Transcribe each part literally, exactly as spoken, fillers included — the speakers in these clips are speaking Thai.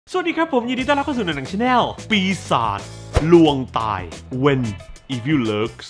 สวัสดีครับผมยินดีต้อนรับเข้าสู่หนังชาแนลปีศาจลวงตาย When Evil Lurks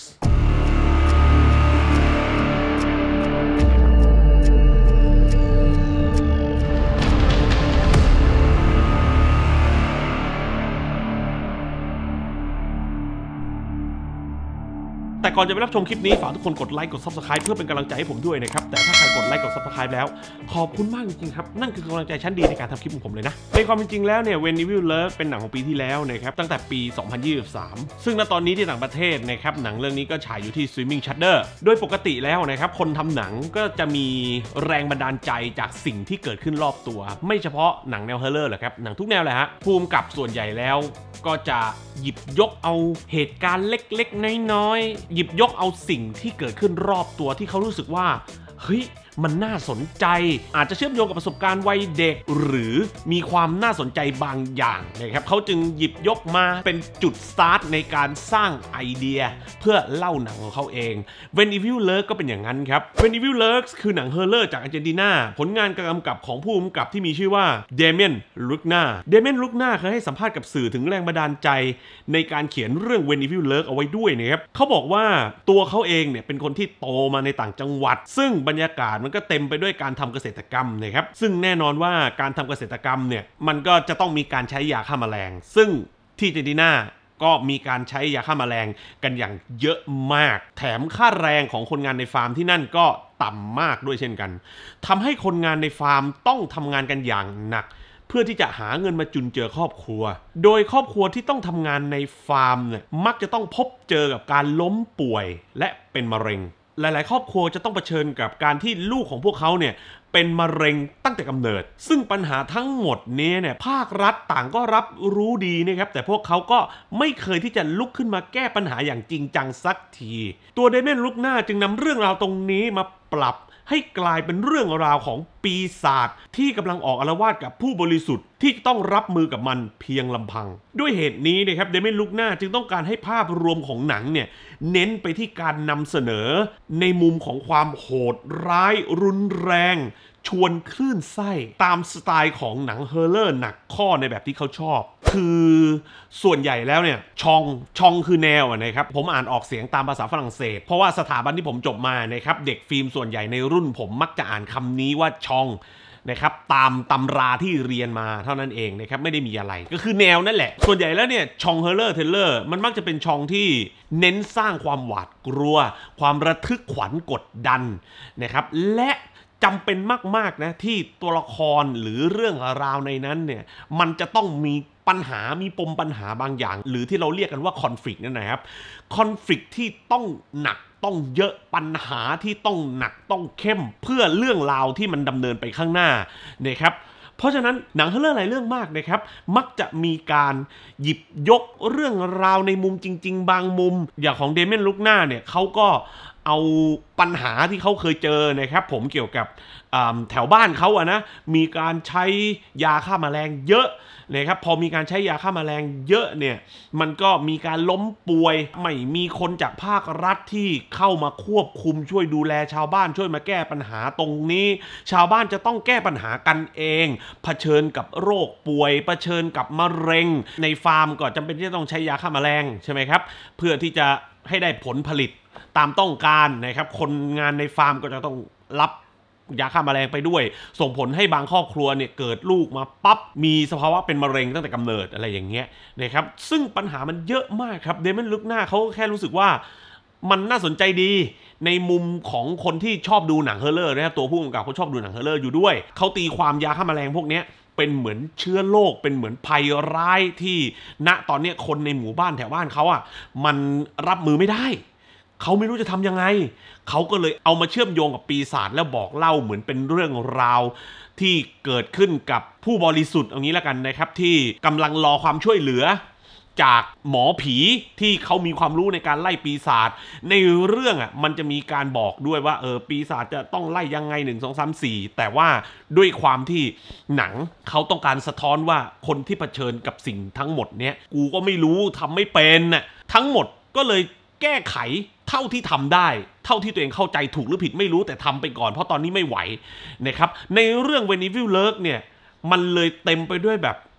แต่ก่อนจะไปรับชมคลิปนี้ฝากทุกคนกดไลค์กด ซับสไครบ์ เพื่อเป็นกำลังใจให้ผมด้วยนะครับแต่ถ้าใครกดไลค์กด ซับสไครบ์ แล้วขอบคุณมากจริงๆครับนั่นคือกำลังใจชั้นดีในการทำคลิปของผมเลยนะในความเป็นจริงแล้วเนี่ย When Evil Lurks เป็นหนังของปีที่แล้วนะครับตั้งแต่ปี สองพันยี่สิบสาม ซึ่งณตอนนี้ที่ต่างประเทศนะครับหนังเรื่องนี้ก็ฉายอยู่ที่ Streaming Shudder โดยปกติแล้วนะครับคนทำหนังก็จะมีแรงบันดาลใจจากสิ่งที่เกิดขึ้นรอบตัวไม่เฉพาะหนังแนวฮอร์เรอร์หรอกครับหนังทุกแนวเลยฮะภูมิกับส่วนใหญ่แล้วก็จะหยิบยกเอาเหตุการณ์เล็กๆน้อยๆหยิบยกเอาสิ่งที่เกิดขึ้นรอบตัวที่เขารู้สึกว่าเฮ้ยมันน่าสนใจอาจจะเชื่อมโยงกับประสบการณ์วัยเด็กหรือมีความน่าสนใจบางอย่างนะครับเขาจึงหยิบยกมาเป็นจุดสตาร์ทในการสร้างไอเดียเพื่อเล่าหนังของเขาเอง When Evil Lurks ก็เป็นอย่างนั้นครับ When Evil Lurks คือหนังฮอร์เรอร์จากอาร์เจนตินาผลงานการกำกับของผู้กำกับที่มีชื่อว่าเดเมียน ลูกนาเดเมียน ลูกนาเคยให้สัมภาษณ์กับสื่อถึงแรงบันดาลใจในการเขียนเรื่อง When Evil Lurks เอาไว้ด้วยนะครับเขาบอกว่าตัวเขาเองเนี่ยเป็นคนที่โตมาในต่างจังหวัดซึ่งบรรยากาศมันก็เต็มไปด้วยการทำเกษตรกรรมนะครับซึ่งแน่นอนว่าการทำเกษตรกรรมเนี่ยมันก็จะต้องมีการใช้ยาฆ่าแมลงซึ่งที่อาร์เจนตินาก็มีการใช้ยาฆ่าแมลงกันอย่างเยอะมากแถมค่าแรงของคนงานในฟาร์มที่นั่นก็ต่ำมากด้วยเช่นกันทำให้คนงานในฟาร์มต้องทำงานกันอย่างหนักเพื่อที่จะหาเงินมาจุนเจือครอบครัวโดยครอบครัวที่ต้องทำงานในฟาร์มเนี่ยมักจะต้องพบเจอกับการล้มป่วยและเป็นมะเร็งหลายๆครอบครัวจะต้องเผชิญกับการที่ลูกของพวกเขาเนี่ยเป็นมะเร็งตั้งแต่กำเนิดซึ่งปัญหาทั้งหมดนี้เนี่ยภาครัฐต่างก็รับรู้ดีนะครับแต่พวกเขาก็ไม่เคยที่จะลุกขึ้นมาแก้ปัญหาอย่างจริงจังสักทีตัวเดเมียน ลูกนาจึงนำเรื่องราวตรงนี้มาปรับให้กลายเป็นเรื่องราวของปีศาจที่กำลังออกอาละวาดกับผู้บริสุทธิ์ที่ต้องรับมือกับมันเพียงลำพังด้วยเหตุนี้นะครับเดเมียน ลูกนาจึงต้องการให้ภาพรวมของหนังเนี่ยเน้นไปที่การนำเสนอในมุมของความโหดร้ายรุนแรงชวนคลื่นไส้ตามสไตล์ของหนังฮอร์เรอร์หนักข้อในแบบที่เขาชอบคือส่วนใหญ่แล้วเนี่ยชองชองคือแนวนะครับผมอ่านออกเสียงตามภาษาฝรั่งเศสเพราะว่าสถาบันที่ผมจบมานะครับเด็กฟิล์มส่วนใหญ่ในรุ่นผมมักจะอ่านคำนี้ว่าชองนะครับตามตำราที่เรียนมาเท่านั้นเองนะครับไม่ได้มีอะไรก็คือแนวนั่นแหละส่วนใหญ่แล้วเนี่ยชองฮอร์เรอร์เทเลอร์มันมักจะเป็นชองที่เน้นสร้างความหวาดกลัวความระทึกขวัญกดดันนะครับและจำเป็นมากๆนะที่ตัวละครหรือเรื่องราวในนั้นเนี่ยมันจะต้องมีปัญหามีปมปัญหาบางอย่างหรือที่เราเรียกกันว่าคอนฟลิกต์นั่นนะครับคอนฟลิกต์ที่ต้องหนักต้องเยอะปัญหาที่ต้องหนักต้องเข้มเพื่อเรื่องราวที่มันดำเนินไปข้างหน้านะครับเพราะฉะนั้นหนังฮอร์เรอร์หลายเรื่องมากนะครับมักจะมีการหยิบยกเรื่องราวในมุมจริงๆบางมุมอย่างของเดเมียน ลูกนาเนี่ยเขาก็เอาปัญหาที่เขาเคยเจอนะครับผมเกี่ยวกับแถวบ้านเขาอะนะมีการใช้ยาฆ่าแมลงเยอะนะครับพอมีการใช้ยาฆ่าแมลงเยอะเนี่ยมันก็มีการล้มป่วยไม่มีคนจากภาครัฐที่เข้ามาควบคุมช่วยดูแลชาวบ้านช่วยมาแก้ปัญหาตรงนี้ชาวบ้านจะต้องแก้ปัญหากันเองเผชิญกับโรคป่วยเผชิญกับมะเร็งในฟาร์มก็จำเป็นที่จะต้องใช้ยาฆ่าแมลงใช่ไหมครับเพื่อที่จะให้ได้ผลผลิตตามต้องการนะครับคนงานในฟาร์มก็จะต้องรับยาฆ่าแมลงไปด้วยส่งผลให้บางครอบครัวเนี่ยเกิดลูกมาปั๊บมีสภาวะเป็นมะเร็งตั้งแต่กำเนิดอะไรอย่างเงี้ยนะครับซึ่งปัญหามันเยอะมากครับเดเมียน ลูกนาเขาแค่รู้สึกว่ามันน่าสนใจดีในมุมของคนที่ชอบดูหนังฮอร์เรอร์นะครับตัวผู้กำกับเขาชอบดูหนังฮอร์เรอร์อยู่ด้วยเขาตีความยาฆ่าแมลงพวกนี้เป็นเหมือนเชื้อโรคเป็นเหมือนภัยร้ายที่ณตอนนี้คนในหมู่บ้านแถวบ้านเขาอ่ะมันรับมือไม่ได้เขาไม่รู้จะทำยังไงเขาก็เลยเอามาเชื่อมโยงกับปีศาจแล้วบอกเล่าเหมือนเป็นเรื่องราวที่เกิดขึ้นกับผู้บริสุทธิ์อย่างนี้แล้วกันนะครับที่กำลังรอความช่วยเหลือจากหมอผีที่เขามีความรู้ในการไล่ปีศาจในเรื่องอ่ะมันจะมีการบอกด้วยว่าเออปีศาจจะต้องไล่ยังไงหนึ่ง สอง สาม สี่แต่ว่าด้วยความที่หนังเขาต้องการสะท้อนว่าคนที่เผชิญกับสิ่งทั้งหมดเนี้ยกูก็ไม่รู้ทำไม่เป็นน่ะทั้งหมดก็เลยแก้ไขเท่าที่ทำได้เท่าที่ตัวเองเข้าใจถูกหรือผิดไม่รู้แต่ทำไปก่อนเพราะตอนนี้ไม่ไหวนะครับในเรื่อง When Evil Lurksเนี่ยมันเลยเต็มไปด้วยแบบ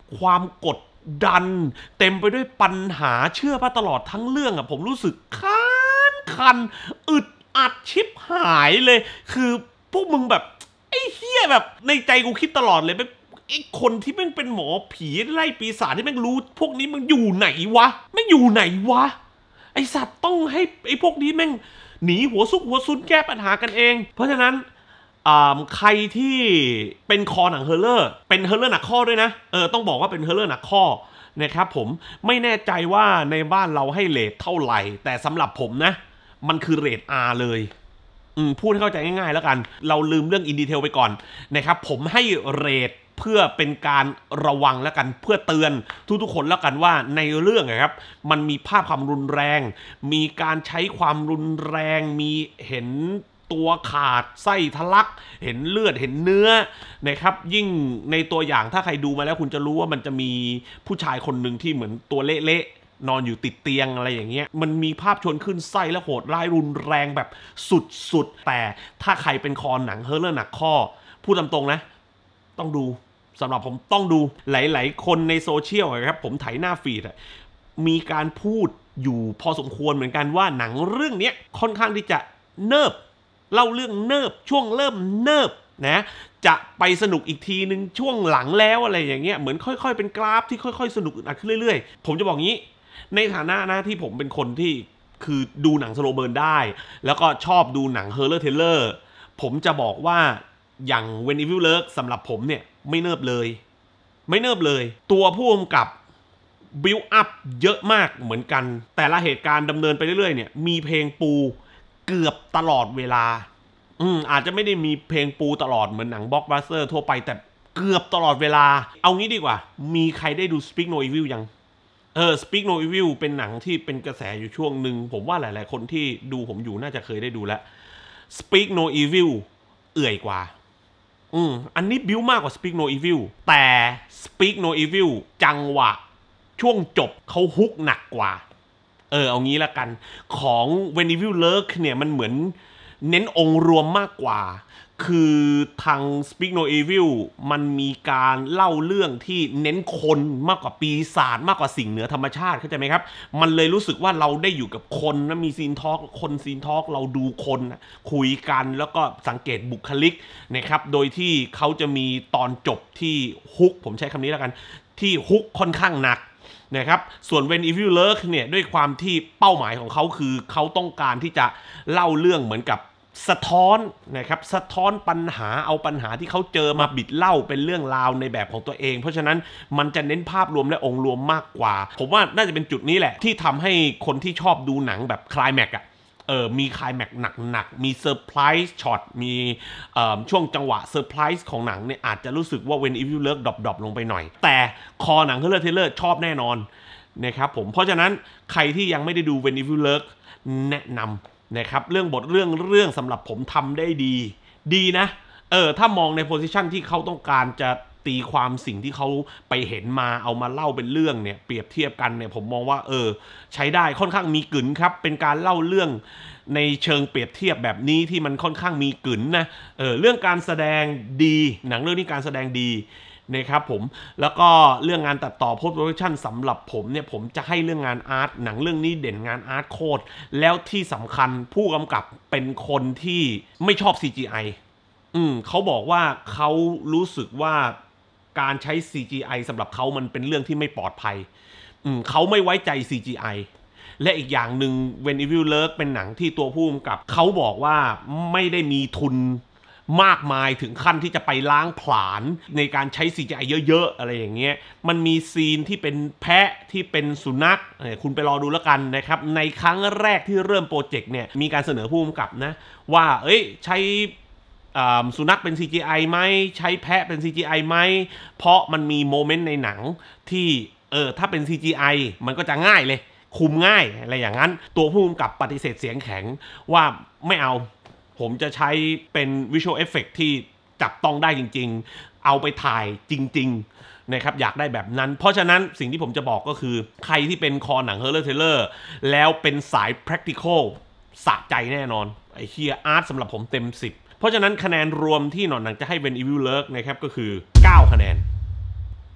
ความกดดันเต็มไปด้วยปัญหาเชื่อป่ะตลอดทั้งเรื่องอะผมรู้สึกคันคันอึดอัดชิบหายเลยคือพวกมึงแบบไอ้เหี้ยแบบในใจกูคิดตลอดเลยไอ้คนที่แม่งเป็นหมอผีไล่ปีศาจที่แม่งรู้พวกนี้มันอยู่ไหนวะแม่งอยู่ไหนวะไอสัตว์ต้องให้ไอพวกนี้แม่งหนีหัวซุกหัวซุนแก้ปัญหากันเองเพราะฉะนั้นใครที่เป็นคอหนังเฮอร์เลอร์เป็นเฮอร์เลอร์หนักข้อด้วยนะเออต้องบอกว่าเป็นเฮอร์เลอร์หนักข้อนะครับผมไม่แน่ใจว่าในบ้านเราให้เรทเท่าไหร่แต่สำหรับผมนะมันคือเรท อาร์ เลยอืมพูดให้เข้าใจง่ายๆแล้วกันเราลืมเรื่องอินดีเทลไปก่อนนะครับผมให้เรทเพื่อเป็นการระวังแล้วกันเพื่อเตือนทุกๆคนแล้วกันว่าในเรื่องนะครับมันมีภาพความรุนแรงมีการใช้ความรุนแรงมีเห็นตัวขาดไส้ทะลักเห็นเลือดเห็นเนื้อนะครับยิ่งในตัวอย่างถ้าใครดูมาแล้วคุณจะรู้ว่ามันจะมีผู้ชายคนหนึ่งที่เหมือนตัวเละๆนอนอยู่ติดเตียงอะไรอย่างเงี้ยมันมีภาพชวนขึ้นไส้และโหดร้ายรุนแรงแบบสุดๆแต่ถ้าใครเป็นคอหนังเฮอร์เลอร์หนักข้อพูดตามตรงนะต้องดูสำหรับผมต้องดูหลายๆคนในโซเชียลครับผมไถหน้าฟีดมีการพูดอยู่พอสมควรเหมือนกันว่าหนังเรื่องนี้ค่อนข้างที่จะเนิบเล่าเรื่องเนิบช่วงเริ่มเนิบนะจะไปสนุกอีกทีนึงช่วงหลังแล้วอะไรอย่างเงี้ยเหมือนค่อยๆเป็นกราฟที่ค่อยๆสนุกอัดขึ้นเรื่อยๆผมจะบอกงี้ในฐานะนะที่ผมเป็นคนที่คือดูหนังสโลว์เบิร์นได้แล้วก็ชอบดูหนังเฮอร์เลอร์เทเลอร์ผมจะบอกว่าอย่าง When Evil Lurks สำหรับผมเนี่ยไม่เนิบเลยไม่เนิบเลยตัวผู้กำกับบิลด์อัพเยอะมากเหมือนกันแต่ละเหตุการณ์ดำเนินไปเรื่อยๆเนี่ยมีเพลงปูเกือบตลอดเวลาอืมอาจจะไม่ได้มีเพลงปูตลอดเหมือนหนังบล็อกบัสเตอร์ทั่วไปแต่เกือบตลอดเวลาเอางี้ดีกว่ามีใครได้ดู Speak No Evil ยังเออ Speak No Evil เป็นหนังที่เป็นกระแสอยู่ช่วงหนึ่งผมว่าหลายๆคนที่ดูผมอยู่น่าจะเคยได้ดูแล้ว Speak No Evil เอื่อยกว่าอืมอันนี้บิวมากกว่า Speak No Evil แต่ Speak No Evil จังหวะช่วงจบเขาฮุกหนักกว่าเออเอางี้ละกันของ When Evil Lurks เนี่ยมันเหมือนเน้นองค์รวมมากกว่าคือทาง Speak No Evil มันมีการเล่าเรื่องที่เน้นคนมากกว่าปีศาจมากกว่าสิ่งเหนือธรรมชาติเข้าใจไหมครับมันเลยรู้สึกว่าเราได้อยู่กับคนนะมีซีนทอล์กคนซีนทอล์กเราดูคนคุยกันแล้วก็สังเกตบุคลิกนะครับโดยที่เขาจะมีตอนจบที่ฮุกผมใช้คำนี้แล้วกันที่ฮุกค่อนข้างหนักนะครับส่วน When Evil Lurks เนี่ยด้วยความที่เป้าหมายของเขาคือเขาต้องการที่จะเล่าเรื่องเหมือนกับสะท้อนนะครับสะท้อนปัญหาเอาปัญหาที่เขาเจอมาบิดเล่าเป็นเรื่องราวในแบบของตัวเองเพราะฉะนั้นมันจะเน้นภาพรวมและองค์รวมมากกว่าผมว่าน่าจะเป็นจุดนี้แหละที่ทำให้คนที่ชอบดูหนังแบบคลายแม็กอะเออมีคลายแม็กหนักๆมีเซอร์ไพรส์ช็อตมีช่วงจังหวะเซอร์ไพรส์ของหนังเนี่ยอาจจะรู้สึกว่า When Evil Lurks ดรอปๆลงไปหน่อยแต่คอหนังเฮอร์เลอร์เทเลอร์ชอบแน่นอนนะครับผมเพราะฉะนั้นใครที่ยังไม่ได้ดู When Evil Lurks แนะนำนะครับเรื่องบทเรื่องเรื่องสำหรับผมทำได้ดีดีนะเออถ้ามองในโพสิชันที่เขาต้องการจะตีความสิ่งที่เขาไปเห็นมาเอามาเล่าเป็นเรื่องเนี่ยเปรียบเทียบกันเนี่ยผมมองว่าเออใช้ได้ค่อนข้างมีกึ๋นครับเป็นการเล่าเรื่องในเชิงเปรียบเทียบแบบนี้ที่มันค่อนข้างมีกึ๋นนะเออเรื่องการแสดงดีหนังเรื่องนี้การแสดงดีนะครับผมแล้วก็เรื่องงานตัดต่อโพสต์โปรดักชั่นสำหรับผมเนี่ยผมจะให้เรื่องงานอาร์ตหนังเรื่องนี้เด่นงานอาร์ตโคตรแล้วที่สำคัญผู้กำกับเป็นคนที่ไม่ชอบ ซี จี ไอ อืมเขาบอกว่าเขารู้สึกว่าการใช้ ซี จี ไอ สำหรับเขามันเป็นเรื่องที่ไม่ปลอดภัยอืมเขาไม่ไว้ใจ ซี จี ไอ และอีกอย่างหนึ่ง When Evil Lurks เป็นหนังที่ตัวผู้กำกับเขาบอกว่าไม่ได้มีทุนมากมายถึงขั้นที่จะไปล้างผลาญในการใช้ ซี จี ไอ เยอะๆอะไรอย่างเงี้ยมันมีซีนที่เป็นแพะที่เป็นสุนัขคุณไปรอดูแล้วกันนะครับในครั้งแรกที่เริ่มโปรเจกต์เนี่ยมีการเสนอผู้กำกับนะว่าเอ้ยใช้สุนัขเป็น ซี จี ไอ ไหมใช้แพะเป็น ซี จี ไอ ไหมเพราะมันมีโมเมนต์ในหนังที่เออถ้าเป็น ซี จี ไอ มันก็จะง่ายเลยคุมง่ายอะไรอย่างนั้นตัวผู้กำกับปฏิเสธเสียงแข็งว่าไม่เอาผมจะใช้เป็น Visual Effect ที่จับต้องได้จริงๆเอาไปถ่ายจริงๆนะครับอยากได้แบบนั้นเพราะฉะนั้นสิ่งที่ผมจะบอกก็คือใครที่เป็นคอหนัง Horror Thriller แล้วเป็นสาย Practical สะใจแน่นอนไอ้เฮียอาร์ตสำหรับผมเต็มสิบเพราะฉะนั้นคะแนนรวมที่หนอนหนังจะให้ When Evil Lurks นะครับก็คือเก้าคะแนน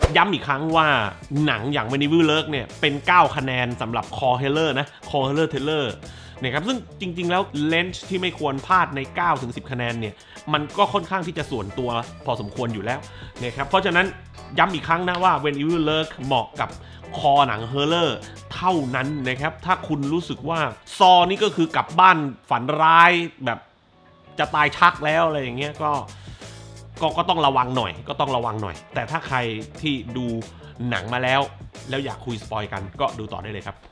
ย้ำอีกครั้งว่าหนังอย่าง When Evil Lurks เนี่ยเป็นเก้าคะแนนสำหรับ Core Horror นะ Core Horror Thriller นะครับซึ่งจริงๆแล้วเลนส์ที่ไม่ควรพลาดใน เก้าถึงสิบ คะแนนเนี่ยมันก็ค่อนข้างที่จะส่วนตัวพอสมควรอยู่แล้วนะครับเพราะฉะนั้นย้ำอีกครั้งนะว่า When Evil Lurks เหมาะกับคอหนังเฮอร์เรอร์เท่านั้นนะครับถ้าคุณรู้สึกว่าซอนี่ก็คือกลับบ้านฝันร้ายแบบจะตายชักแล้วอะไรอย่างเงี้ยก็ก็ก็ต้องระวังหน่อยก็ต้องระวังหน่อยแต่ถ้าใครที่ดูหนังมาแล้วแล้วอยากคุยสปอยกันก็ดูต่อได้เลยครับ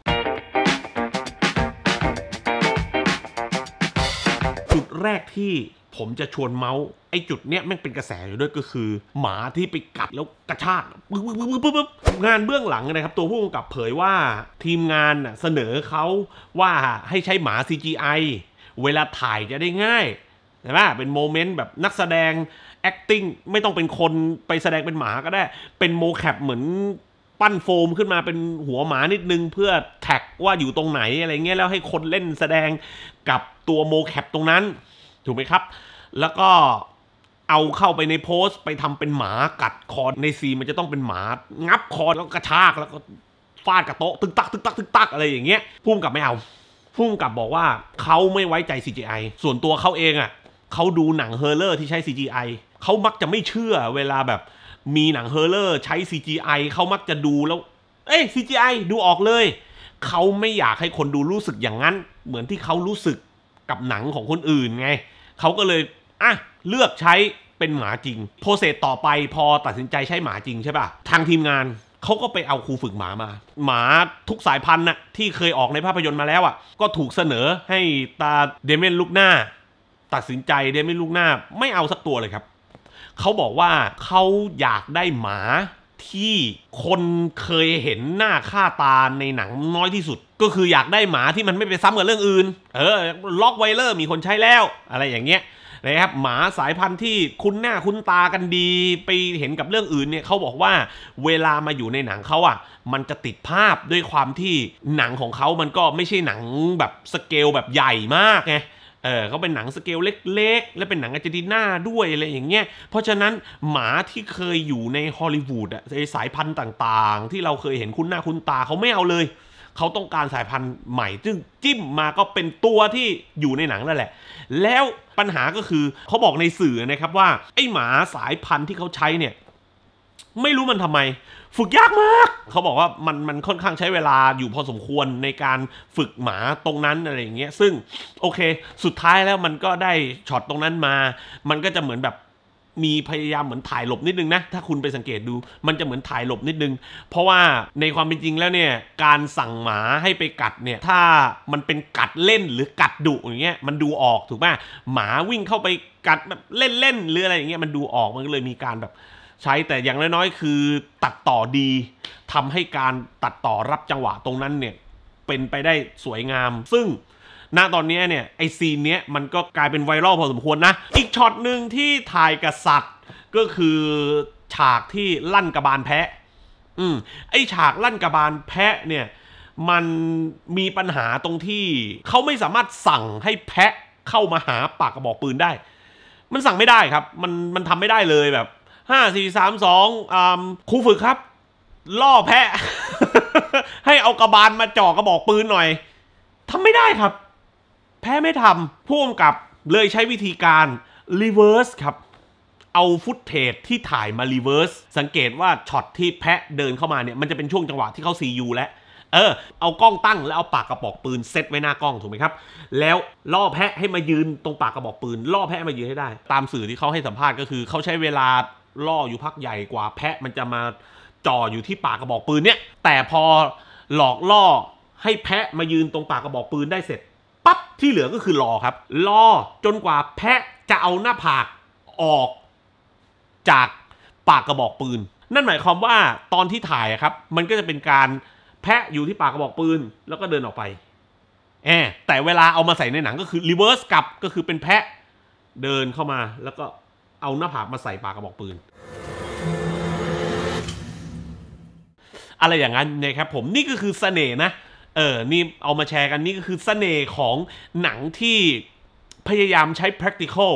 จุดแรกที่ผมจะชวนเมาส์ไอ้จุดเนี้ยแม่งเป็นกระแสอยู่ด้วยก็คือหมาที่ไปกัดแล้วกระชากปึ๊บปึ๊บปึ๊บปึ๊บงานเบื้องหลังนะครับตัวผู้กำกับเผยว่าทีมงานเสนอเขาว่าให้ใช้หมา ซี จี ไอ เวลาถ่ายจะได้ง่ายใช่ไหมเป็นโมเมนต์แบบนักแสดง acting ไม่ต้องเป็นคนไปแสดงเป็นหมาก็ได้เป็นโมแคปเหมือนปั้นโฟมขึ้นมาเป็นหัวหมานิดนึงเพื่อแท็กว่าอยู่ตรงไหนอะไรเงี้ยแล้วให้คนเล่นแสดงกับตัวโมแคปตรงนั้นถูกไหมครับแล้วก็เอาเข้าไปในโพสต์ไปทำเป็นหมากัดคอในซีมันจะต้องเป็นหมางับคอแล้วกระชากแล้วก็ฟาดกับโต๊ะตึกตักตึกตักตึกตักอะไรอย่างเงี้ยพุ่มกับไม่เอาพุ่มกับบอกว่าเขาไม่ไว้ใจ ซี จี ไอ ส่วนตัวเขาเองอ่ะเขาดูหนังเฮอร์เรอร์ที่ใช้ ซี จี ไอ เขามักจะไม่เชื่อเวลาแบบมีหนังเฮอร์เรอร์ใช้ ซี จี ไอ เขามักจะดูแล้วเอ้ย ซี จี ไอ ดูออกเลยเขาไม่อยากให้คนดูรู้สึกอย่างนั้นเหมือนที่เขารู้สึกกับหนังของคนอื่นไงเขาก็เลยอ่ะเลือกใช้เป็นหมาจริงโปรเซสต่อไปพอตัดสินใจใช้หมาจริงใช่ป่ะทางทีมงานเขาก็ไปเอาครูฝึกหมามาหมาทุกสายพันธุ์น่ะที่เคยออกในภาพยนตร์มาแล้วอ่ะก็ถูกเสนอให้ตาเดเมนลูกหน้าตัดสินใจเดเมนลูกหน้าไม่เอาสักตัวเลยครับเขาบอกว่าเขาอยากได้หมาที่คนเคยเห็นหน้าค่าตาในหนังน้อยที่สุดก็คืออยากได้หมาที่มันไม่ไปซ้ำกับเรื่องอื่นเออล็อกไวเลอร์มีคนใช้แล้วอะไรอย่างเงี้ยนะครับหมาสายพันธุ์ที่คุ้นหน้าคุ้นตากันดีไปเห็นกับเรื่องอื่นเนี่ยเขาบอกว่าเวลามาอยู่ในหนังเขาอ่ะมันจะติดภาพด้วยความที่หนังของเขามันก็ไม่ใช่หนังแบบสเกลแบบใหญ่มากไงเออเขาเป็นหนังสเกลเล็กๆและเป็นหนังอาร์เจนตินาด้วยอะไรอย่างเงี้ยเพราะฉะนั้นหมาที่เคยอยู่ในฮอลลีวูดอะสายพันธุ์ต่างๆที่เราเคยเห็นคุ้นหน้าคุ้นตาเขาไม่เอาเลยเขาต้องการสายพันธุ์ใหม่ซึ่งจิ้มมาก็เป็นตัวที่อยู่ในหนังนั่นแหละแล้วปัญหาก็คือเขาบอกในสื่อนะครับว่าไอ้หมาสายพันธุ์ที่เขาใช้เนี่ยไม่รู้มันทำไมฝึกยากมากเขาบอกว่ามันมันค่อนข้างใช้เวลาอยู่พอสมควรในการฝึกหมาตรงนั้นอะไรอย่างเงี้ยซึ่งโอเคสุดท้ายแล้วมันก็ได้ช็อตตรงนั้นมามันก็จะเหมือนแบบมีพยายามเหมือนถ่ายหลบนิดนึงนะถ้าคุณไปสังเกตดูมันจะเหมือนถ่ายหลบนิดนึงเพราะว่าในความเป็นจริงแล้วเนี่ยการสั่งหมาให้ไปกัดเนี่ยถ้ามันเป็นกัดเล่นหรือกัดดุอย่างเงี้ยมันดูออกถูกป่ะหมาวิ่งเข้าไปกัดแบบเล่นๆหรืออะไรอย่างเงี้ยมันดูออกมันก็เลยมีการแบบใช้แต่อย่างน้อยๆคือตัดต่อดีทำให้การตัดต่อรับจังหวะตรงนั้นเนี่ยเป็นไปได้สวยงามซึ่งณตอนนี้เนี่ยไอซีนเนี้ยมันก็กลายเป็นไวรัลพอสมควรนะอีกช็อตหนึ่งที่ถ่ายกับสัตว์ก็คือฉากที่ลั่นกระบาลแพะอืมไอฉากลั่นกระบาลแพะเนี่ยมันมีปัญหาตรงที่เขาไม่สามารถสั่งให้แพะเข้ามาหาปากกระบอกปืนได้มันสั่งไม่ได้ครับมันมันทำไม่ได้เลยแบบห้าสี่สามสองอ่าครูฝึกครับล่อแพะ ให้เอากระบาลมาจ่อกระบอกปืนหน่อยทำไม่ได้ครับแพ้ไม่ทำผู้กำกับเลยใช้วิธีการ reverse ครับเอาฟุตเทจที่ถ่ายมา reverse สังเกตว่าช็อตที่แพะเดินเข้ามาเนี่ยมันจะเป็นช่วงจังหวะที่เขา ซี ยู แล้วเออเอากล้องตั้งแล้วเอาปากกระบอกปืนเซตไว้หน้ากล้องถูกไหมครับแล้วล่อแพะให้มายืนตรงปากกระบอกปืนล่อแพะมายืนให้ได้ตามสื่อที่เขาให้สัมภาษณ์ก็คือเขาใช้เวลาล่ออยู่พักใหญ่กว่าแพะมันจะมาจ่ออยู่ที่ปากกระบอกปืนเนี่ยแต่พอหลอกล่อให้แพะมายืนตรงปากกระบอกปืนได้เสร็จปั๊บที่เหลือก็คือรอครับรอจนกว่าแพะจะเอาหน้าผากออกจากปากกระบอกปืนนั่นหมายความว่าตอนที่ถ่ายครับมันก็จะเป็นการแพะอยู่ที่ปากกระบอกปืนแล้วก็เดินออกไปแอบแต่เวลาเอามาใส่ในหนังก็คือรีเวิร์สกลับก็คือเป็นแพะเดินเข้ามาแล้วก็เอาหน้าผากมาใส่ปากกระบอกปืนอะไรอย่างนั้นนะครับผมนี่ก็คือเสน่ห์นะเออนี่เอามาแชร์กันนี่ก็คือเสน่ห์ของหนังที่พยายามใช้ practical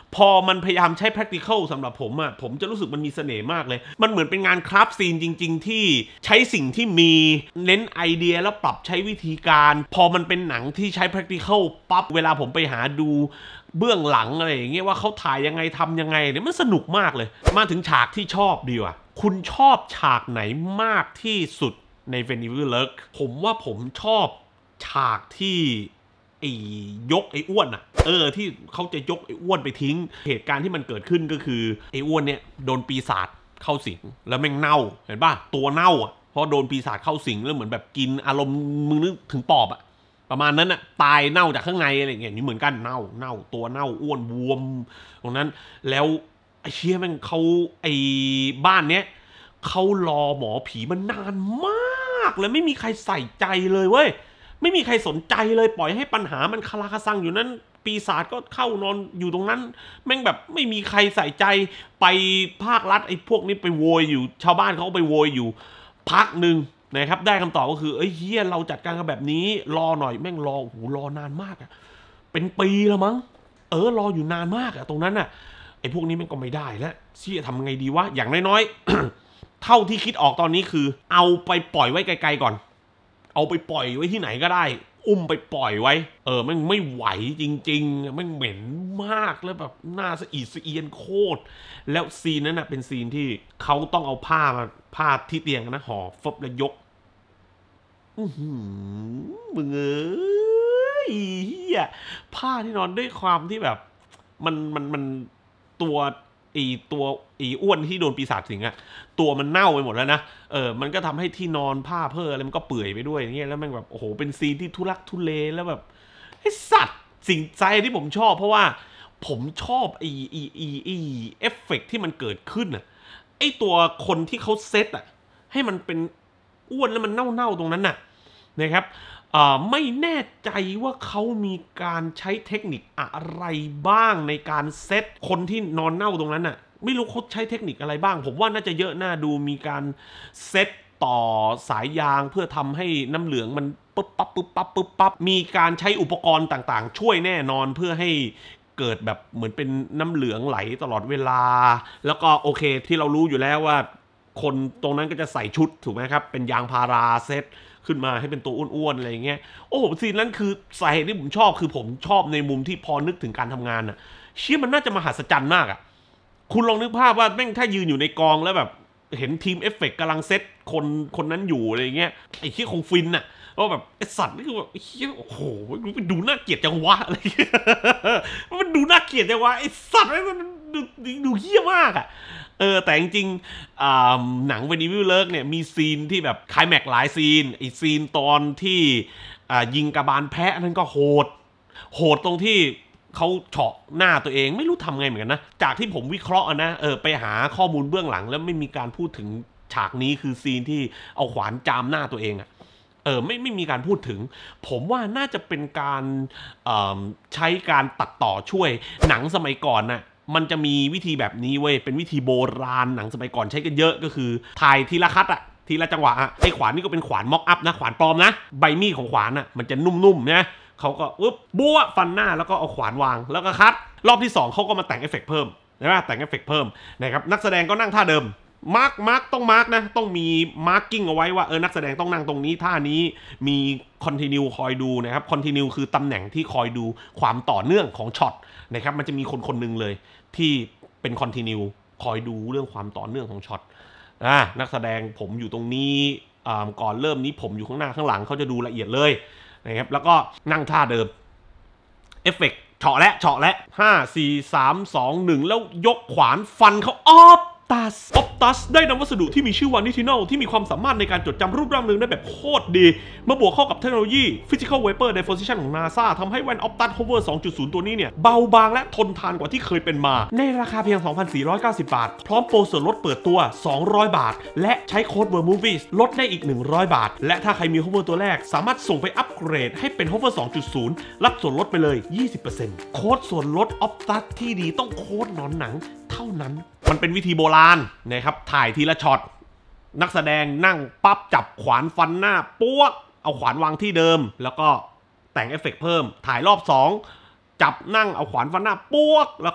พอมันพยายามใช้ practical สำหรับผมอะผมจะรู้สึกมันมีเสน่ห์มากเลยมันเหมือนเป็นงานคราฟต์ซีนจริงๆที่ใช้สิ่งที่มีเน้นไอเดียแล้วปรับใช้วิธีการพอมันเป็นหนังที่ใช้ practical ปั๊บเวลาผมไปหาดูเบื้องหลังอะไรอย่างเงี้ยว่าเขาถ่ายยังไงทำยังไงเนี่ยมันสนุกมากเลยมาถึงฉากที่ชอบดีกว่าคุณชอบฉากไหนมากที่สุดใน When Evil Lurks ผมว่าผมชอบฉากที่ไอ้ยกไอ้อ้วนอะเออที่เขาจะยกไอ้อ้วนไปทิ้งเหตุการณ์ที่มันเกิดขึ้นก็คือไอ้อ้วนเนี่ยโดนปีศาจเข้าสิงแล้วแม่งเน่าเห็นป่ะตัวเน่าอะเพราะโดนปีศาจเข้าสิงแล้วเหมือนแบบกินอารมณ์มึงนึกถึงปอบอะประมาณนั้นอะตายเน่าจากข้างในอะไรอย่างเงี้ยนี่เหมือนกันเน่าเน่าตัวเน่าอ้วนบวมตรงนั้นแล้วไอ้เชี่ยแม่งเขาไอ้บ้านเนี้ยเขารอหมอผีมันนานมากเลยไม่มีใครใส่ใจเลยเว้ยไม่มีใครสนใจเลยปล่อยให้ปัญหามันคาราคาซังอยู่นั้นปีศาจก็เข้านอนอยู่ตรงนั้นแม่งแบบไม่มีใครใส่ใจไปภาครัฐไอ้พวกนี้ไปโวยอยู่ชาวบ้านเขาไปโวยอยู่พักหนึ่งนะครับได้คำตอบก็คือเอ้ยเฮียเราจัดการกันแบบนี้รอหน่อยแม่งรอโอ้โหรอนานมากอะเป็นปีแล้วมั้งเออรออยู่นานมากอะตรงนั้นอะไอ้พวกนี้แม่งก็ไม่ได้แล้วเชี่ยทำไงดีวะอย่างน้อยๆ เท่าที่คิดออกตอนนี้คือเอาไปปล่อยไว้ไกลๆก่อนเอาไปปล่อยไว้ที่ไหนก็ได้อุ้มไปปล่อยไว้เออมันไม่ไหวจริงๆมันเหม็นมากแล้วแบบหน้าสะอีสะเอียนโคตรแล้วซีนนั้นนะเป็นซีนที่เขาต้องเอาผ้ามาผ้าที่เตียงนะห่อฟบแล้วยกอือหือมึงเอ้ยเฮียผ้าที่นอนด้วยความที่แบบมันมันมันตัวอีตัวอีอ้วนที่โดนปีศาจสิงอะตัวมันเน่าไปหมดแล้วนะเออมันก็ทำให้ที่นอนผ้าเพ้ออะไรมันก็เปื่อยไปด้วยอย่างเงี้ยแล้วมันแบบโอ้โหเป็นซีนที่ทุลักทุเลแล้วแบบไอ้สัตว์สิ่งใจที่ผมชอบเพราะว่าผมชอบไอ้ไอ้ไอ้ไอ้เอฟเฟกที่มันเกิดขึ้นอะไอ้ตัวคนที่เขาเซตอะให้มันเป็นอ้วนแล้วมันเน่าๆตรงนั้นน่ะนะครับไม่แน่ใจว่าเขามีการใช้เทคนิคอะไรบ้างในการเซตคนที่นอนเน่าตรงนั้นน่ะไม่รู้เขาใช้เทคนิคอะไรบ้างผมว่าน่าจะเยอะน่าดูมีการเซตต่อสายยางเพื่อทำให้น้ำเหลืองมันปึ๊บปั๊บปึ๊บปั๊บปึ๊บปั๊บมีการใช้อุปกรณ์ต่างๆช่วยแน่นอนเพื่อให้เกิดแบบเหมือนเป็นน้ำเหลืองไหลตลอดเวลาแล้วก็โอเคที่เรารู้อยู่แล้วว่าคนตรงนั้นก็จะใส่ชุดถูกไหมครับเป็นยางพาราเซตขึ้นมาให้เป็นตัวอ้วนๆอะไรอย่างเงี้ยโอ้โหซีนนั้นคือสาเหตุที่ผมชอบคือผมชอบในมุมที่พอนึกถึงการทำงานอะเชี่ยมันน่าจะมหัศจรรย์มากอะคุณลองนึกภาพว่าแม่งถ้ายืนอยู่ในกองแล้วแบบเห็นทีมเอฟเฟกต์กำลังเซตคนคนนั้นอยู่อะไรอย่างเงี้ยไอ้เชี่ยคงฟินอะว่าแบบไอ้สัตว์นี่คือแบบเชี่ยโอ้โหมันดูน่าเกลียดจังวะอะไรมันดูน่าเกลียดจังวะไอ้สัตว์มันดูดูเหี้ยมากอะเออแต่จริงๆหนัง When Evil Lurks เนี่ยมีซีนที่แบบไคลแม็กซ์หลายซีนไอซีนตอนที่ยิงกระบาลแพะนั่นก็โหดโหดตรงที่เขาเฉาะหน้าตัวเองไม่รู้ทำไงเหมือนกันนะจากที่ผมวิเคราะห์นะเออไปหาข้อมูลเบื้องหลังแล้วไม่มีการพูดถึงฉากนี้คือซีนที่เอาขวานจามหน้าตัวเองอะเออไม่ไม่มีการพูดถึงผมว่าน่าจะเป็นการใช้การตัดต่อช่วยหนังสมัยก่อนน่ะมันจะมีวิธีแบบนี้เว้ยเป็นวิธีโบราณหนังสมัยก่อนใช้กันเยอะก็คือถ่ายทีละคัดอะทีละจังหวะอะไอ้ขวานนี่ก็เป็นขวานม็อกอัพนะขวานปลอมนะใบมีดของขวานอะมันจะนุ่มๆนะเขาก็อุ๊บบัวฟันหน้าแล้วก็เอาขวานวางแล้วก็คัดรอบที่สองเขาก็มาแต่งเอฟเฟกต์เพิ่มใช่ไหมแต่งเอฟเฟกต์เพิ่มนะครับนักแสดงก็นั่งท่าเดิมมาร์กมาร์กต้องมาร์กนะต้องมีมาร์กิ้งเอาไว้ว่าเออนักแสดงต้องนั่งตรงนี้ท่านี้มีคอนติเนียคอยดูนะครับคอนติเนียคือตำแหน่งที่คอยดูความต่อเนื่องของช็อตนะครับมันจะมีคนคนหนึ่งเลยที่เป็นคอนติเนียคอยดูเรื่องความต่อเนื่องของช็อตอ่านักแสดงผมอยู่ตรงนี้ก่อนเริ่มนี้ผมอยู่ข้างหน้าข้างหลังเขาจะดูละเอียดเลยนะครับแล้วก็นั่งท่าเดิมเอฟเฟกต์เฉาะและเฉาะและห้า สี่ สาม สอง หนึ่งแล้วยกขวานฟันเขาออฟตัสออฟตัสได้นำวัสดุที่มีชื่อว่านิทินอลที่มีความสามารถในการจดจำรูปร่างนึงได้แบบโคตรดีมาบวกเข้ากับเทคโนโลยี Physical Vapor Deposition ของ NASA ทำให้แว่น Optus Hover สองจุดศูนย์ ตัวนี้เนี่ยเบาบางและทนทานกว่าที่เคยเป็นมาในราคาเพียง สองพันสี่ร้อยเก้าสิบ บาทพร้อมโปรส่วนลดเปิดตัวสองร้อยบาทและใช้โค้ด Vermovies ลดได้อีกหนึ่งร้อยบาทและถ้าใครมี Hover ตัวแรกสามารถส่งไปอัปเกรดให้เป็น Hover สองจุดศูนย์ รับส่วนลดไปเลย ยี่สิบเปอร์เซ็นต์ โค้ดส่วนลด Optus ที่ดีต้องโค้ดหนอนหนังเท่านั้นมันเป็นวิธีโบราณนะครับถ่ายทีละช็อตนักแสดงนั่งปั๊บจับขวานฟันหน้าป๊วกเอาขวานวางที่เดิมแล้วก็แต่งเอฟเฟกต์เพิ่มถ่ายรอบสองจับนั่งเอาขวานฟันหน้าป๊วกแล้วก็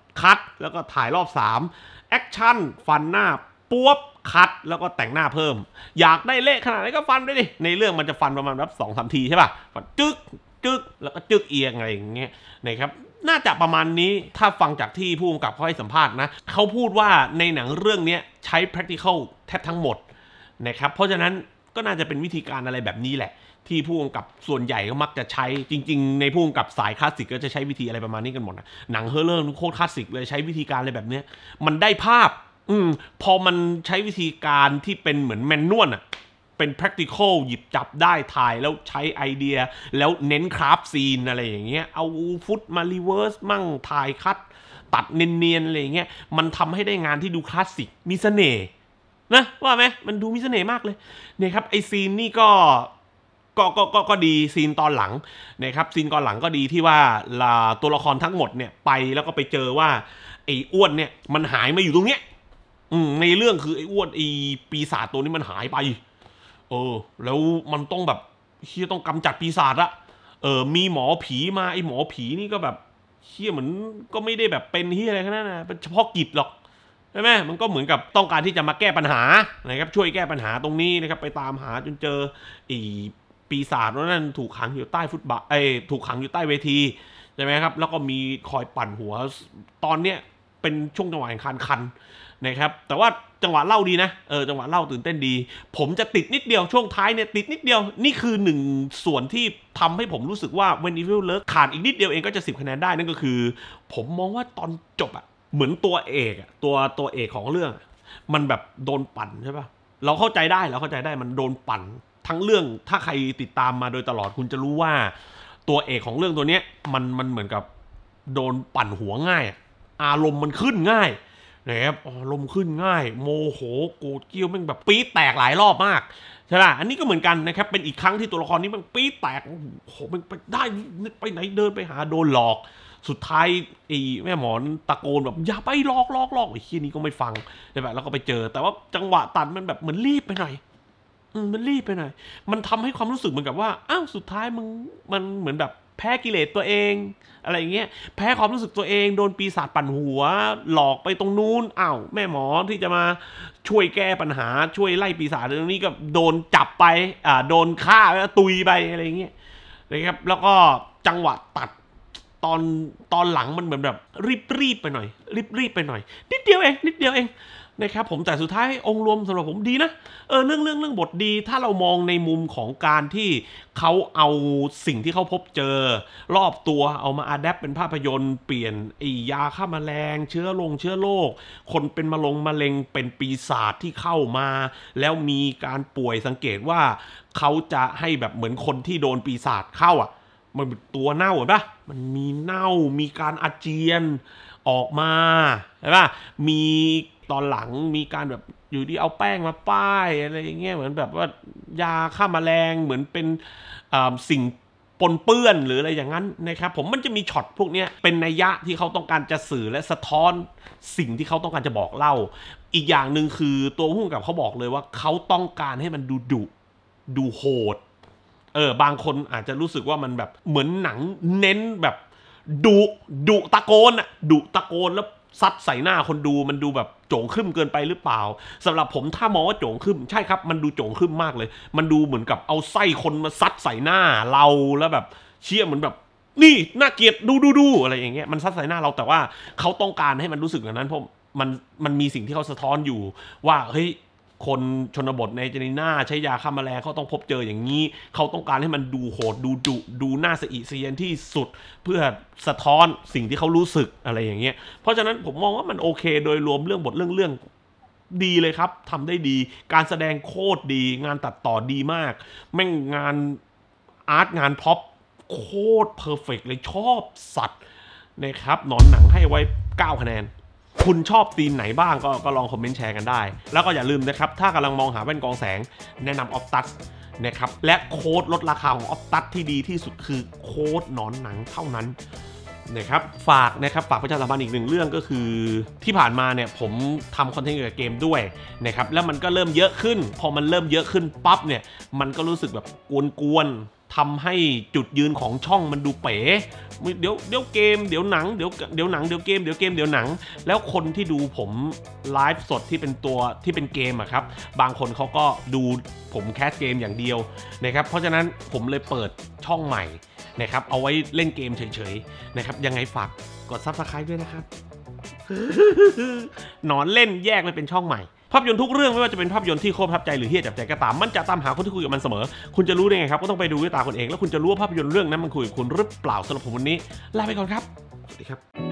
คัดแล้วก็ถ่ายรอบสามแอคชั่นฟันหน้าป๊วบคัดแล้วก็แต่งหน้าเพิ่มอยากได้เละขนาดไหนก็ฟันด้วยดิในเรื่องมันจะฟันประมาณแบบสองสามทีใช่ป่ะฟันจึ๊กจึ๊กแล้วก็จึ๊กเอียงอะไรอย่างเงี้ยนะครับน่าจะประมาณนี้ถ้าฟังจากที่ผู้กำกับเขาให้สัมภาษณ์นะเขาพูดว่าในหนังเรื่องนี้ใช้ practical แทบทั้งหมดนะครับเพราะฉะนั้นก็น่าจะเป็นวิธีการอะไรแบบนี้แหละที่ผู้กำกับส่วนใหญ่ก็มักจะใช้จริงๆในผู้กำกับสายคลาสสิกก็จะใช้วิธีอะไรประมาณนี้กันหมดนะหนังเฮอร์เรอร์โคตรคลาสสิกเลยใช้วิธีการอะไรแบบนี้มันได้ภาพอืมพอมันใช้วิธีการที่เป็นเหมือนแมนนวลอะเป็น practical หยิบจับได้ถ่ายแล้วใช้ไอเดียแล้วเน้นคราฟซีนอะไรอย่างเงี้ยเอาฟุตมารีเวิร์สมั่งถ่ายคัดตัดเนียนๆอะไรอย่างเงี้ยมันทำให้ได้งานที่ดูคลาสสิกมีเสน่ห์นะว่าไหมมันดูมีเสน่ห์มากเลยเนี่ยครับไอซีนนี่ก็ก็ก็ก็ก็ดีซีนตอนหลังนะครับซีนตอนหลังก็ดีที่ว่าตัวละครทั้งหมดเนี่ยไปแล้วก็ไปเจอว่าไอ้อ้วนเนี่ยมันหายมาอยู่ตรงเนี้ยอืมในเรื่องคือไอ้อ้วนไอ้ปีศาจตัวนี้มันหายไปเออแล้วมันต้องแบบเฮียต้องกำจัดปีศาจละเออมีหมอผีมาไอ้หมอผีนี่ก็แบบเฮียเหมือนก็ไม่ได้แบบเป็นเฮียอะไรขนาดนั้นนะเป็นเฉพาะกิจหรอกใช่ไหมมันก็เหมือนกับต้องการที่จะมาแก้ปัญหานะครับช่วยแก้ปัญหาตรงนี้นะครับไปตามหาจนเจอไอ้ปีศาจนั้นถูกขังอยู่ใต้ฟุตบาทไอ้ถูกขังอยู่ใต้เวทีใช่ไหมครับแล้วก็มีคอยปั่นหัวตอนเนี้ยเป็นช่วงจังหวะแห่งคันคันนะครับแต่ว่าจังหวะเล่าดีนะเออจังหวะเล่าตื่นเต้นดีผมจะติดนิดเดียวช่วงท้ายเนี่ยติดนิดเดียวนี่คือหนึ่งส่วนที่ทำให้ผมรู้สึกว่า When Evil Lurks ขาดอีกนิดเดียวเองก็จะสิบคะแนนได้นั่นก็คือผมมองว่าตอนจบอะเหมือนตัวเอกอะตัวตัวเอกของเรื่องมันแบบโดนปั่นใช่ป่ะเราเข้าใจได้เราเข้าใจได้มันโดนปั่นทั้งเรื่องถ้าใครติดตามมาโดยตลอดคุณจะรู้ว่าตัวเอกของเรื่องตัวเนี้ยมันมันเหมือนกับโดนปั่นหัวง่ายอารมณ์มันขึ้นง่ายนะครับอารมณ์ขึ้นง่ายโมโหโกรธเกรี้ยวแม่งแบบปี๊ดแตกหลายรอบมากใช่ป่ะอันนี้ก็เหมือนกันนะครับเป็นอีกครั้งที่ตัวละครนี้มันปี๊ดแตกโอ้โหมันไปได้ไปไหนเดินไปหาโดนหลอกสุดท้ายไอ้แม่หมอนตะโกนแบบอย่าไปหลอกหลอกหลอกไอ้ขี้นี้ก็ไม่ฟังใช่ป่ะแล้วก็ไปเจอแต่ว่าจังหวะตัดมันแบบเหมือนรีบไปหน่อยอืมมันรีบไปหน่อยมันทำให้ความรู้สึกเหมือนกับว่าอ้าวสุดท้ายมึงมันเหมือนแบบแพ้กิเลสตัวเองอะไรเงี้ยแพ้ความรู้สึกตัวเองโดนปีศาจปั่นหัวหลอกไปตรงนู้นอ้าวแม่หมอที่จะมาช่วยแก้ปัญหาช่วยไล่ปีศาจตรงนี้ก็โดนจับไปอ่าโดนฆ่าแล้วตุยไปอะไรเงี้ยนะครับแล้วก็จังหวะตัดตอนตอนหลังมันเหมือนแบบรีบรีบไปหน่อยรีบรีบไปหน่อยนิดเดียวเองนิดเดียวเองนะครับผมแต่สุดท้ายองค์รวมสำหรับผมดีนะเออเรื่องเรื่องเรื่องบทดีถ้าเรามองในมุมของการที่เขาเอาสิ่งที่เขาพบเจอรอบตัวเอามาอัดแอปเป็นภาพยนตร์เปลี่ยนไอ้ยาฆ่าแมลงเชื้อลงเชื้อโรคคนเป็นมะลงมะเร็งเป็นปีศาจที่เข้ามาแล้วมีการป่วยสังเกตว่าเขาจะให้แบบเหมือนคนที่โดนปีศาจเข้าอ่ะมันตัวเน่าเห็นปะมันมีเน่ามีการอาเจียนออกมาใช่ปะมีตอนหลังมีการแบบอยู่ดีเอาแป้งมาป้ายอะไรอย่างเงี้ยเหมือนแบบว่ายาฆ่าแมลงเหมือนเป็นสิ่งปนเปื้อนหรืออะไรอย่างนั้นนะครับผมมันจะมีช็อตพวกนี้เป็นนัยยะที่เขาต้องการจะสื่อและสะท้อนสิ่งที่เขาต้องการจะบอกเล่าอีกอย่างหนึ่งคือตัวผู้กำกับเขาบอกเลยว่าเขาต้องการให้มันดูดุดูโหดเออบางคนอาจจะรู้สึกว่ามันแบบเหมือนหนังเน้นแบบดุดุตะโกนอะดุตะโกนแล้วซัดใส่หน้าคนดูมันดูแบบโจ่งขึ้นเกินไปหรือเปล่าสำหรับผมถ้ามองว่าโจ่งขึ้นใช่ครับมันดูโจ่งขึ้นมากเลยมันดูเหมือนกับเอาไส้คนมาซัดใส่หน้าเราแล้วแบบเชี่ยเหมือนแบบนี่น่าเกลียดดูดูดูอะไรอย่างเงี้ยมันซัดใส่หน้าเราแต่ว่าเขาต้องการให้มันรู้สึกอย่างนั้นเพราะมันมันมีสิ่งที่เขาสะท้อนอยู่ว่าเฮ้ยคนชนบทในเจนีน่าใช้ยาฆ่าแมลงเขาต้องพบเจออย่างนี้เขาต้องการให้มันดูโหดดูดุดูน่าสะอิสะเอียนที่สุดเพื่อสะท้อนสิ่งที่เขารู้สึกอะไรอย่างเงี้ยเพราะฉะนั้นผมมองว่ามันโอเคโดยรวมเรื่องบทเรื่องเรื่องดีเลยครับทำได้ดีการแสดงโคตรดีงานตัดต่อดีมากแม่งงานอาร์ตงานพ็อปโคตรเพอร์เฟกต์เลยชอบสัตว์นะครับหนอนหนังให้ไว้เก้าคะแนนคุณชอบซีนไหนบ้างก็ก็ลองคอมเมนต์แชร์กันได้แล้วก็อย่าลืมนะครับถ้ากำลังมองหาแว่นกรองแสงแนะนำออฟตัสนะครับและโค้ดลดราคาของออฟตัสที่ดีที่สุดคือโค้ดหนอนหนังเท่านั้นนะครับฝากนะครับฝากประชาสัมพันธ์อีกหนึ่งเรื่องก็คือที่ผ่านมาเนี่ยผมทำคอนเทนต์เกี่ยวกับเกมด้วยนะครับแล้วมันก็เริ่มเยอะขึ้นพอมันเริ่มเยอะขึ้นปั๊บเนี่ยมันก็รู้สึกแบบกวนๆทำให้จุดยืนของช่องมันดูเป๋เดี๋ยวเดี๋ยวเกมเดี๋ยวหนังเดี๋ยวเดี๋ยวหนังเดี๋ยวเกมเดี๋ยวเกมเดี๋ยวหนังแล้วคนที่ดูผมไลฟ์สดที่เป็นตัวที่เป็นเกมอะครับบางคนเขาก็ดูผมแคสเกมอย่างเดียวนะครับเพราะฉะนั้นผมเลยเปิดช่องใหม่นะครับเอาไว้เล่นเกมเฉยๆนะครับยังไงฝากกด ซับสไครบ์ ด้วยนะครับ หนอนเล่นแยกไปเป็นช่องใหม่ภาพยนตร์ทุกเรื่องไม่ว่าจะเป็นภาพยนตร์ที่โคตรประทับใจหรือเฮี้ยจับใจก็ตามมันจะตามหาคนที่คุยกับมันเสมอคุณจะรู้ได้ไงครับก็ต้องไปดูด้วยตาคนเองแล้วคุณจะรู้ว่าภาพยนตร์เรื่องนั้นมันคุยกับคุณหรือเปล่าสำหรับผมวันนี้ลาไปก่อนครับสวัสดีครับ